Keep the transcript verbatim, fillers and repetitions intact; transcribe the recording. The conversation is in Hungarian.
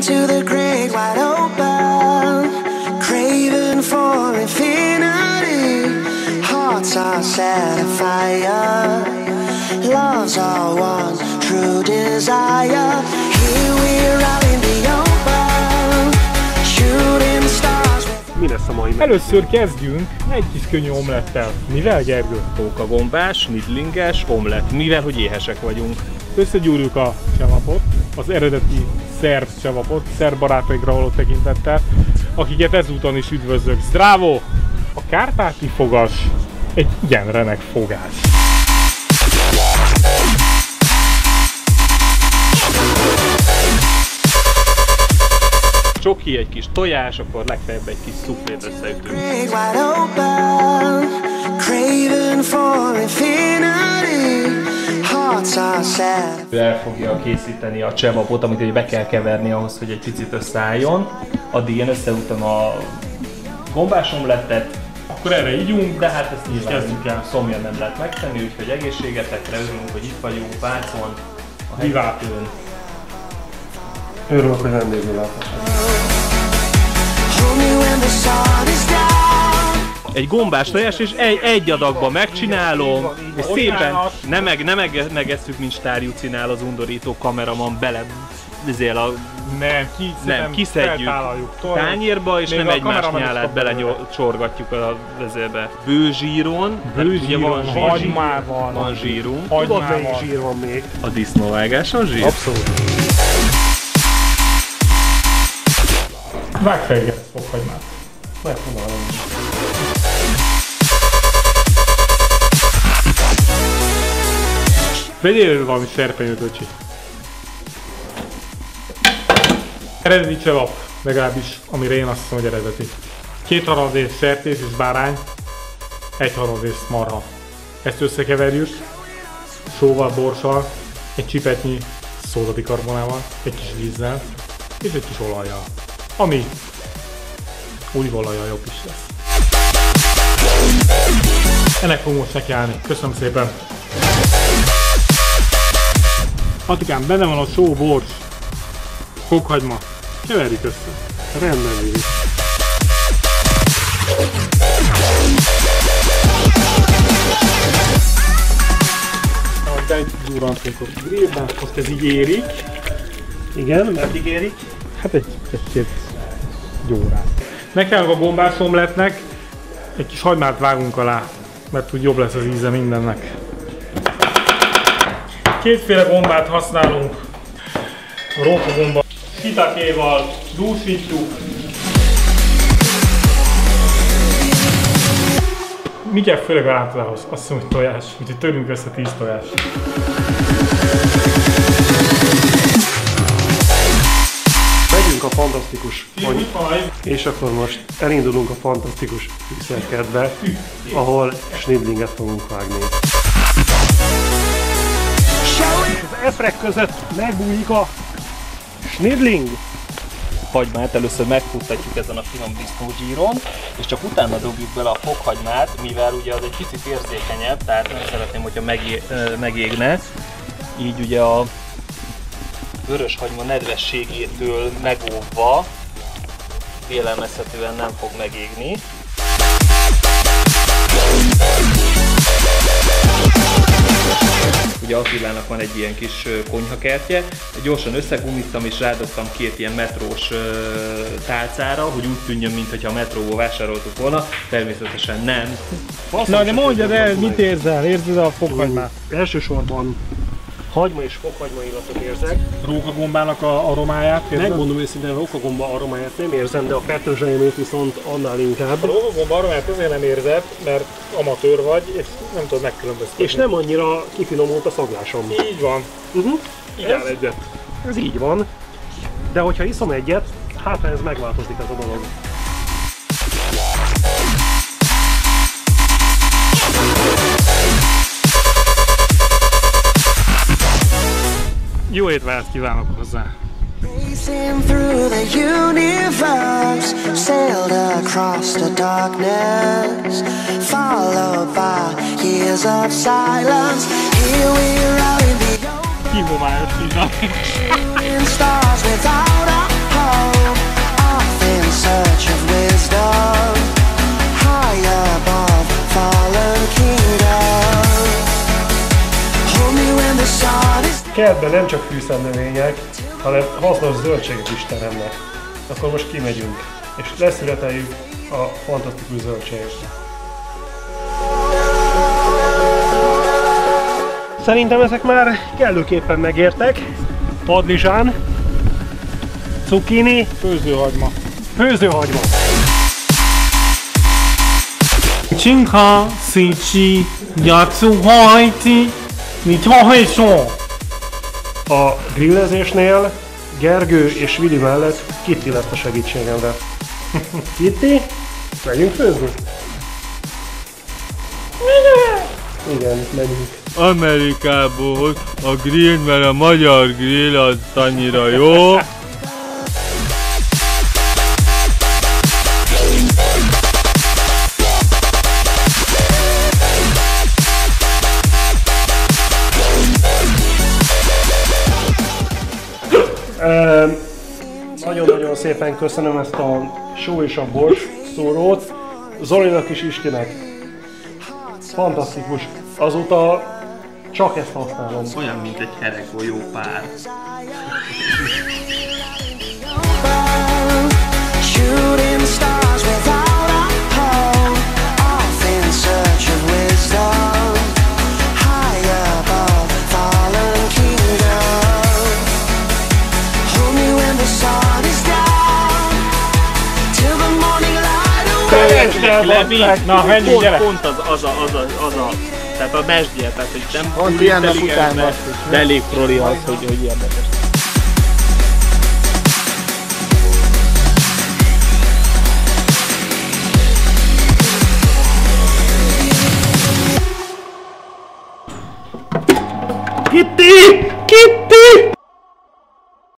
into the great wide open, craving for infinity. Hearts are set afire, love's our one true desire. Here we're out in the open, shooting stars. Mi lesz a mai? Először kezdjünk egy kis könnyű omlettel. Mivel, Gergő? Tókagombás, snidlinges, omlett, mivel hogy éhesek vagyunk. Összegyúrjuk a csevapot, az eredeti szerb csevapot, szerb barátainkra való tekintettel, akiket ezúton is üdvözlök. Zdravo! A kárpáti fogas egy igen remek fogás. Csoki, egy kis tojás, akkor legfeljebb egy kis szuflét összeütünk. Ő el fogja készíteni a csevapot, amit ugye be kell keverni ahhoz, hogy egy picit összeálljon. Addig én összeütöm a gombás omlettet. Akkor erre ígyunk, de hát ezt nyilván el. szomjan nem lehet megtenni, úgyhogy egészségetekre örülünk, hogy itt vagyunk Vácon, a Hegyvetőn. Örülök, hogy vendégül láthatom. Egy gombás tojás, és egy, egy adagban megcsinálom, és szépen nem, meg, nem meg, megesszük, mint stárjucinál az undorító kameraman bele ezért a... Nem, ki, nem kiszedjük tányérba, és nem egymás nyálát belecsorgatjuk a vezérbe. Bőzsíron, bőzsíron, hagymával, van zsírunk. Tudod, melyik zsír van még? A disznóvágáson zsír? Abszolút. Vágj fel egyet fokhagymát. Megpróbálom. Vegyél elő valami serpenyőt, öcsi. Eredeti csevap, legalábbis amire én azt hiszem, hogy eredeti. Két harmadrész sertés és bárány, egy harmadrész marha. Ezt összekeverjük, sóval, borssal, egy csipetnyi szódabikarbonával, egy kis vízzel és egy kis olajjal. Ami olívaolajjal jobb is lesz. Ennek fogunk most nekiállni. Köszönöm szépen! Atikám, benne van a só, bors, fokhagyma. Keverjük össze. Rendben érik. Begyúrantunk a grillben, most ez így érik. Igen, meddig érik? Hát egy két órát. Nekem a gombás omletnek egy kis hagymát vágunk alá, mert úgy jobb lesz az íze mindennek. Kétféle gombát használunk. A rókagomba shitakéval dúsítjuk. Mi kell főleg a látodához? Azt hiszem, hogy tojás. Úgyhogy törünk össze tíz tojás. Megyünk a fantasztikus anyag, és akkor most elindulunk a fantasztikus fűszerkertbe, ahol snidlinget fogunk vágni. Az eprek között megbújik a snidling. Hagymát először megfuttatjuk ezen a finom disznózsíron, és csak utána dobjuk bele a fokhagymát, mivel ugye az egy picit érzékenyebb, tehát nem szeretném, hogyha megé megégne. Így ugye a vöröshagyma nedvességétől megóvva vélelmezhetően nem fog megégni. Ugye Attilának van egy ilyen kis konyhakertje, gyorsan összegumiztam és rádobtam két ilyen metrós tálcára, hogy úgy tűnjön, mintha a metróból vásároltuk volna, természetesen nem. Na de mondjad el, mit érzel? Érzed a fokhagymát? Elsősorban hagyma és fokhagyma illatot érzek. Rókagombának a aromáját érzed? Megmondom őszintén, a rókagomba aromáját nem érzem, de a petrezselyemét viszont annál inkább. A rókagomba aromáját azért nem érzed, mert amatőr vagy, és nem tudod megkülönböztetni. És nem annyira kifinomult a szaglásom. Így van. Uh-huh. Így áll egyet. Ez így van. De hogyha iszom egyet, hát ez megváltozik ez a dolog. Jó étvágyat kívánok hozzá! Racing through the universe, sailed across the darkness, followed by years of silence. Here we are in the open, Kihomályos kis stars without a kertben nem csak fűszernövények, hanem hasznos zöldségek is teremnek. Akkor most kimegyünk, és leszületeljük a fantasztikus zöldséget. Szerintem ezek már kellőképpen megértek. Padlizsán, cukkini, Főzőhagyma. főzőhagyma. 健康水质要做好一点，你就会说。 A grillezésnél Gergő és Vili mellett Kitty lesz a segítségemre. Kitty, megyünk főzni? Igen, megyünk. Amerikából a grill, mert a magyar grill az annyira jó. Nagyon-nagyon szépen köszönöm ezt a só és a bors szórót. Zolinak és Istinek. Fantasztikus. Azóta csak ezt használom. Olyan, mint egy heregolyó pár. Shooting stars without a pole, off in search of wisdom, high above fallen kingdom. Hold me when the sun is down, till the morning light away. Na, menjünk, Pont, gyere! pont az, az, a, az, a, az a, tehát a mesdje, tehát hogy nem Pont ilyennek után de, basszus, de elég proli az, hogy, hogy érdekes. Kitty! Kitty!